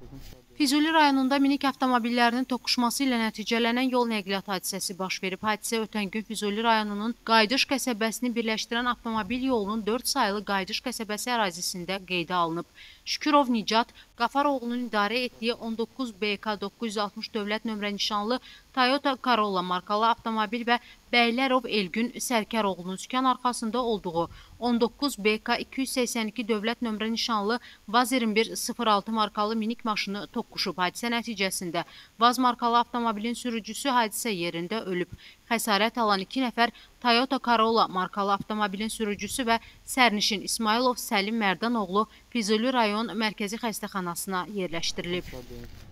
Füzuli rayonunda minik avtomobillərinin toqquşması ilə nəticələnən yol nəqliyyat hadisəsi baş verib. Hadisə ötən gün Füzuli rayonunun Qayıdış qəsəbəsini birləşdirən avtomobil yolunun 4 sayılı Qayıdış qəsəbəsi ərazisində qeydə alınıb. Şükürov Nicat Qafaroğlunun idarə etdiyi 19 BK 960 dövlət nömrə nişanlı Toyota Corolla markalı avtomobil və Bəylərov Elgün Sərkaroğlunun sükan arxasında olduğu 19 BK 282 dövlət nömrə nişanlı VAZ 2106 markalı minik maşını toqquşub. Hadisə nəticəsində VAZ markalı avtomobilin sürücüsü hadisə yerində ölüb. Xəsarət alan 2 nəfər Toyota Corolla markalı avtomobilin sürücüsü və sərnişin İsmailov Səlim Mərdanoğlu Füzuli rayon mərkəzi xəstəxanasına yerləşdirilib.